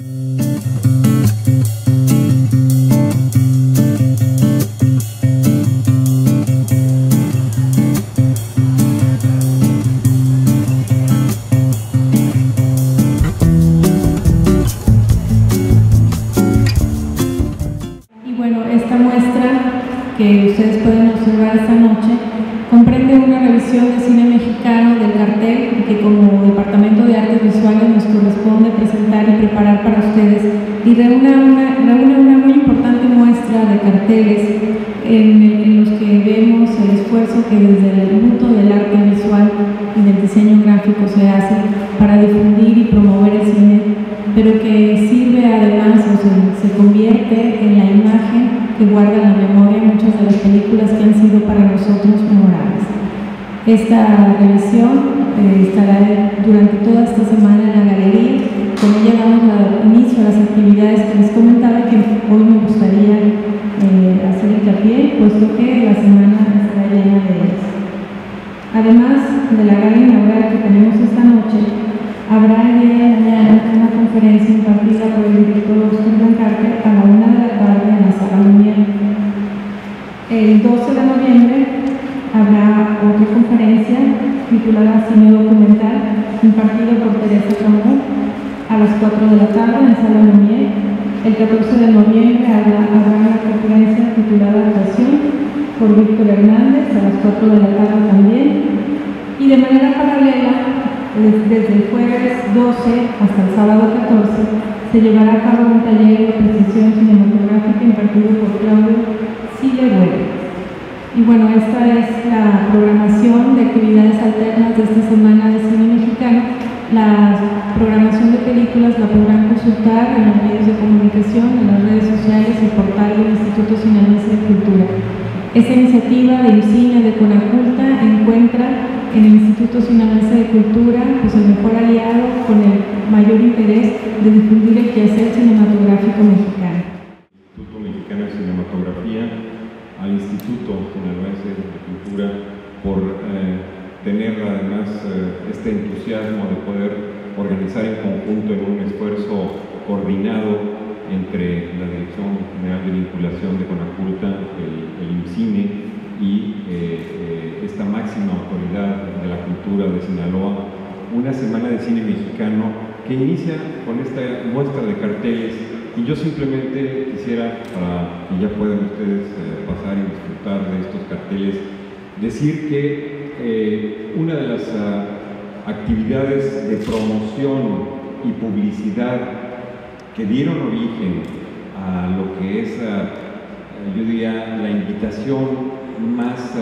Esta muestra que ustedes pueden observar esta noche comprende una revisión de cine mexicano del cartel que como Departamento de Artes Visuales nos corresponde presentar y preparar para ustedes, y reúne una muy importante muestra de carteles en los que vemos el esfuerzo que desde el mundo del arte visual y del diseño gráfico se hace para difundir y promover el cine, pero que sirve además o se convierte en la imagen que guarda en la memoria muchas de las películas que han sido para nosotros memorables. Esta revisión estará durante toda esta semana en la galería. Con ella damos inicio a las actividades que les comentaba, que hoy me gustaría hacer hincapié, puesto que la semana estará llena de ellas. Además de la gala inaugural que tenemos esta noche, habrá el día de mañana una conferencia impartida por el director Oscar Blancarte a la 1 de la tarde en la Sala Lumière. El 12 de noviembre habrá otra conferencia titulada Cine Documental, impartida por Teresa Camó a las 4 de la tarde en la Sala Lumière. El 14 de noviembre habrá una conferencia titulada Actuación por Víctor Hernández a las 4 de la tarde también. Y de manera paralela, desde el jueves 12 hasta el sábado 14, se llevará a cabo un taller de apreciación cinematográfica impartido por Claudio Siller. Y bueno, esta es la programación de actividades alternas de esta semana de cine mexicano. La programación de películas la podrán consultar en los medios de comunicación, en las redes sociales y portal del Instituto Sinaloense de Cultura. Esta iniciativa de IMCINE de Conaculta encuentra en el Instituto Sinaloense de Cultura pues el mejor aliado con el mayor interés de difundir el quehacer cinematográfico mexicano. Instituto Mexicano de Cinematografía, al Instituto Sinaloense de Cultura por tener además este entusiasmo de poder organizar en conjunto en un esfuerzo coordinado entre la Dirección General de Vinculación de Conaculta, el IMCINE y esta máxima autoridad de la cultura de Sinaloa, una semana de cine mexicano que inicia con esta muestra de carteles. Y yo simplemente quisiera, para que ya puedan ustedes pasar y disfrutar de estos carteles, decir que una de las actividades de promoción y publicidad que dieron origen a lo que es, yo diría, la invitación más,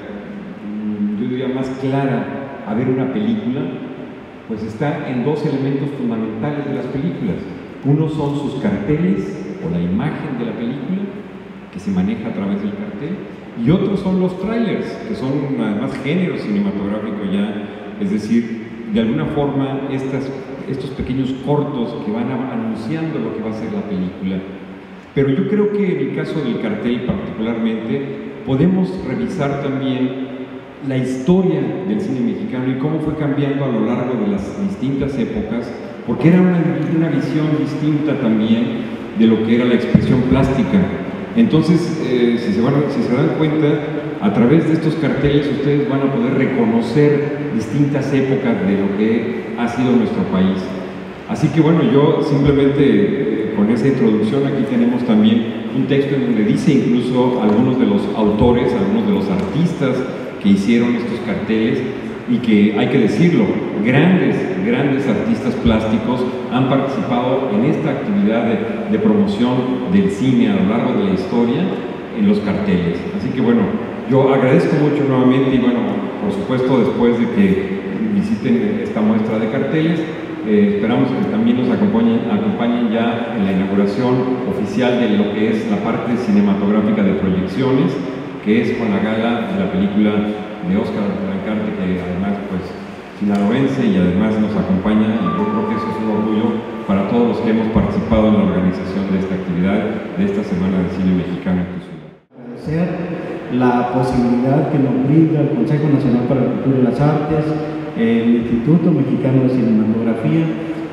yo diría, más clara a ver una película, pues está en dos elementos fundamentales de las películas. Uno son sus carteles o la imagen de la película que se maneja a través del cartel, y otros son los trailers, que son además género cinematográfico ya, es decir, de alguna forma estos pequeños cortos que van anunciando lo que va a ser la película. Pero yo creo que en el caso del cartel particularmente podemos revisar también la historia del cine mexicano y cómo fue cambiando a lo largo de las distintas épocas, porque era una visión distinta también de lo que era la expresión plástica. Entonces, si se dan cuenta, a través de estos carteles ustedes van a poder reconocer distintas épocas de lo que ha sido nuestro país. Así que bueno, yo simplemente con esa introducción aquí tenemos también un texto en donde dice incluso algunos de los autores, algunos de los artistas que hicieron estos carteles, y que hay que decirlo, grandes artistas plásticos han participado en esta actividad de promoción del cine a lo largo de la historia en los carteles. Así que bueno, yo agradezco mucho nuevamente y bueno, por supuesto después de que visiten esta muestra de carteles, esperamos que también nos acompañen ya en la inauguración oficial de lo que es la parte cinematográfica de proyecciones, que es con la gala de la película de Oscar Blancarte, que además pues sinaloense y además nos acompaña, y yo creo que eso es un orgullo para todos los que hemos participado en la organización de esta actividad, de esta Semana de Cine Mexicano en tu ciudad. Agradecer la posibilidad que nos brinda el Consejo Nacional para la Cultura y las Artes, el Instituto Mexicano de Cinematografía,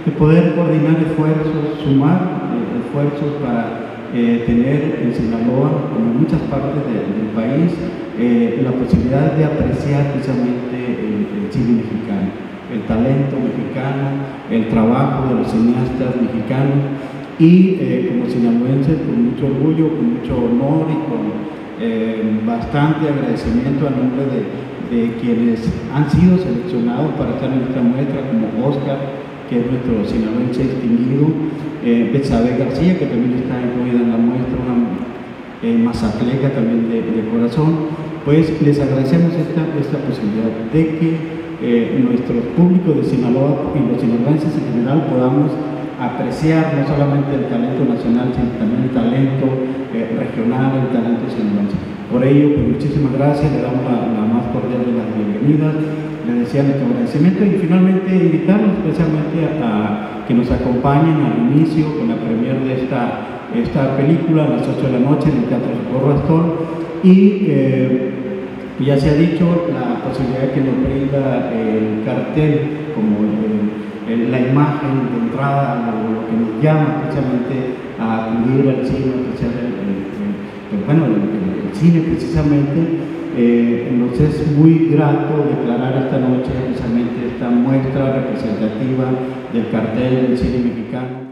de poder coordinar esfuerzos, sumar esfuerzos para tener en Sinaloa, como en muchas partes del país, la posibilidad de apreciar precisamente el cine mexicano, el talento mexicano, el trabajo de los cineastas mexicanos, y como sinaloenses, con mucho orgullo, con mucho honor y con bastante agradecimiento a nombre de quienes han sido seleccionados para estar en esta muestra, como Oscar, que es nuestro sinaloense distinguido, Betsabe García, que también está incluida en la muestra, una mazatleca también de corazón. Pues les agradecemos esta posibilidad de que nuestros públicos de Sinaloa y los sinaloenses en general podamos apreciar no solamente el talento nacional, sino también el talento regional, el talento sinaloense. Por ello, pues muchísimas gracias, le damos la más cordial de las bienvenidas, le deseamos nuestro agradecimiento y finalmente invitarlos especialmente a que nos acompañen al inicio con la premier de esta película a las 8 de la noche en el Teatro Socorro Astón, y ya se ha dicho la posibilidad que nos brinda el cartel como la imagen de entrada, lo que nos llama precisamente a acudir al cine, el cine precisamente. Nos es muy grato declarar esta noche precisamente esta muestra representativa del cartel del cine mexicano.